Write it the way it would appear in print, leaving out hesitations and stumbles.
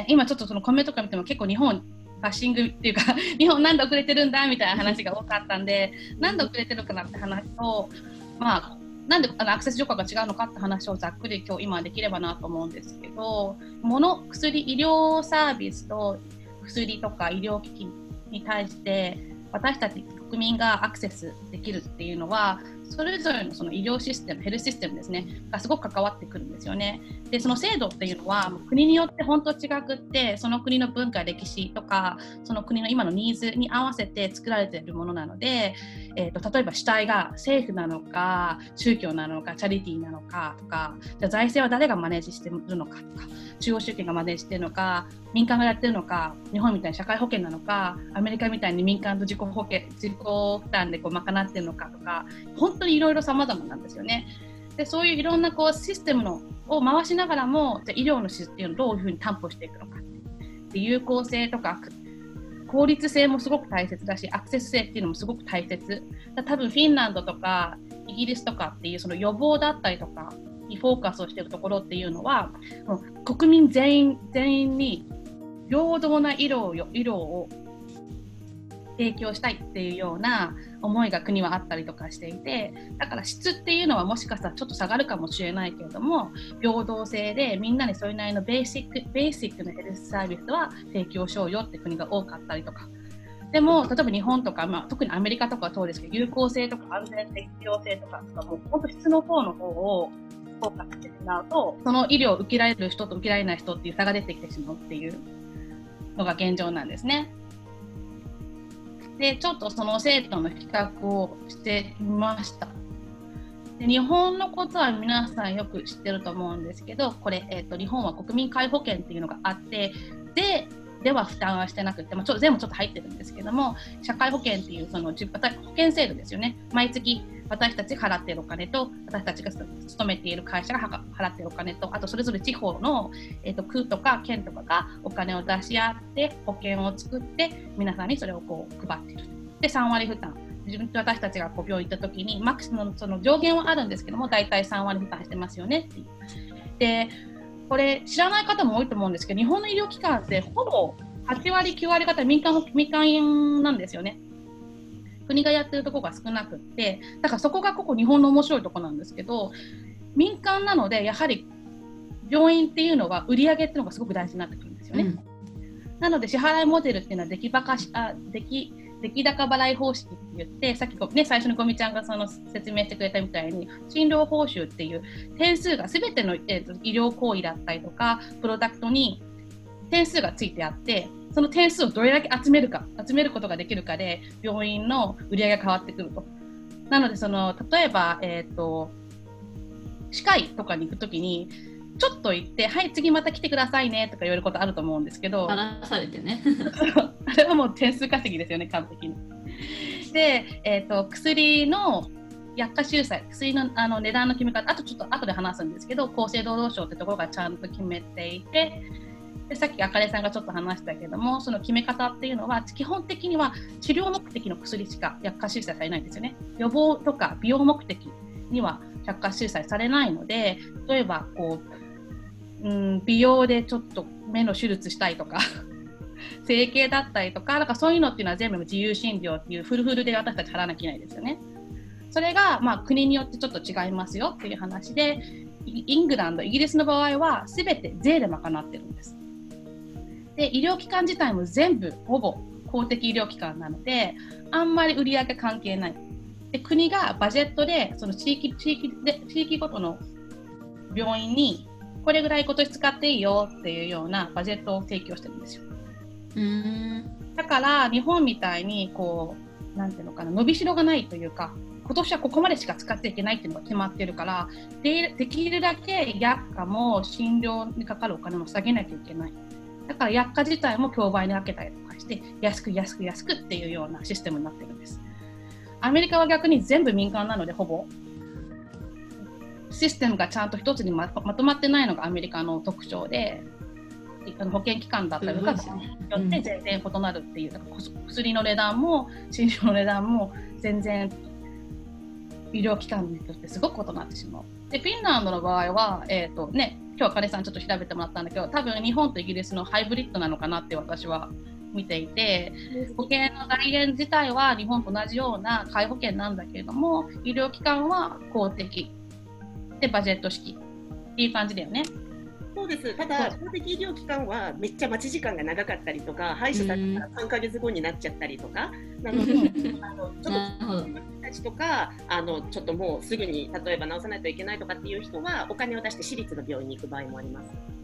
ね。今ちょっとそのコメントとか見ても結構日本バッシングっていうか日本なんで遅れてるんだみたいな話が多かったんで、なんで遅れてるかなって話と、まあなんでアクセス状況が違うのかって話をざっくり今できればなと思うんですけど、医療サービスと薬とか医療機器に対して私たち国民がアクセスできるっていうのは、それぞれのその医療システム、ヘルスシステムですね、がすごく関わってくるんですよね。で、その制度っていうのは国によって本当違くって、その国の文化、歴史とか、その国の今のニーズに合わせて作られているものなので、例えば主体が政府なのか、宗教なのか、チャリティーなのかとか、じゃあ財政は誰がマネージしているのかとか、中央集権がマネージしているのか、民間がやってるのか、日本みたいに社会保険なのか、アメリカみたいに民間と自己負担で賄っているのかとか、本当にいろいろ様々なんですよね。で、そういういろんなシステムを回しながらも、じゃあ医療の質っていうのをどういうふうに担保していくのかで、有効性とか効率性もすごく大切だし、アクセス性っていうのもすごく大切。多分フィンランドとかイギリスとかっていうその予防だったりとかにフォーカスをしているところっていうのは、国民全員に平等な医療を提供したいっていうような思いが国はあったりとかしていて、だから質っていうのはもしかしたらちょっと下がるかもしれないけれども、平等性でみんなにそれなりのベーシックなヘルスサービスは提供しようよって国が多かったりとか。でも例えば日本とか、特にアメリカとかはそうですけど、有効性とか安全性、必要性とかもう本当質の方をフォーカスしてしまうと、その医療を受けられる人と受けられない人っていう差が出てきてしまうっていうのが現状なんですね。で、ちょっとその制度の比較をしてみました。で、日本のことは皆さんよく知ってると思うんですけど、これ、日本は国民皆保険っていうのがあって、では負担はしてなくて、全部ちょっと入ってるんですけども、社会保険っていうその保険制度ですよね。毎月私たちが払っているお金と、私たちが勤めている会社が払っているお金と、あとそれぞれ地方の、区とか県とかがお金を出し合って保険を作って皆さんにそれを配っている。で、3割負担。私たちが病院行った時にマックスのその上限はあるんですけども、大体3割負担してますよねっていう。で、これ知らない方も多いと思うんですけど、日本の医療機関ってほぼ8割9割方民間なんですよね。国がやってるところが少なくって、だからそこが日本の面白いところなんですけど、民間なのでやはり病院っていうのは売り上げっていうのがすごく大事になってくるんですよね。なので支払いモデルっていうのは出来高払い方式って言って、さっき最初にゴミちゃんがその説明してくれたみたいに、診療報酬っていう点数が全ての、医療行為だったりとかプロダクトに点数がついてあって、その点数をどれだけ集めることができるかで病院の売り上げが変わってくると。なので例えば、歯科医とかに行くときにちょっと行って、はい、次また来てくださいねとか言われることあると思うんですけど、 話されてねあれはもう点数稼ぎですよね、完璧に。で、薬の薬価収載、薬の、値段の決め方、あとちょっと後で話すんですけど、厚生労働省ってところがちゃんと決めていて、で、さっきあかねさんがちょっと話したけども、その決め方っていうのは基本的には治療目的の薬しか薬価収載されないんですよね。予防とか美容目的には薬価収載されないので、例えば美容でちょっと目の手術したいとか整形だったりとか、そういうのっていうのは全部自由診療っていうフルで私たち払わなきゃいけないですよね。それが国によってちょっと違いますよっていう話で、イギリスの場合は全て税で賄ってるんです。で、医療機関自体も全部ほぼ公的医療機関なので、あんまり売り上げ関係ない。で、国がバジェットでその地域ごとの病院にこれぐらい今年使っていいよっていうようなバジェットを提供してるんですよ。だから日本みたいになんていうのかな、伸びしろがないというか、今年はここまでしか使っていけないっていうのが決まってるから、できるだけ薬価も診療にかかるお金も下げなきゃいけない。だから薬価自体も競売にかけたりとかして安くっていうようなシステムになってるんです。アメリカは逆に全部民間なので、ほぼシステムがちゃんと一つにまとまってないのがアメリカの特徴で、保険機関だったりとかによって全然異なるっていう、薬の値段も診療の値段も全然医療機関によってすごく異なってしまう。で、フィンランドの場合は、 今日金さんちょっと調べてもらったんだけど、多分日本とイギリスのハイブリッドなのかなって私は見ていて、保険の財源自体は日本と同じような皆保険なんだけれども、医療機関は公的でバジェット式っていう感じだよね。 そうです。ただ、公的医療機関はめっちゃ待ち時間が長かったりとか、歯医者さんが3ヶ月後になっちゃったりとか、なので、ちょっとたちとか、ちょっともうすぐに例えば治さないといけないとかっていう人は、お金を出して私立の病院に行く場合もあります。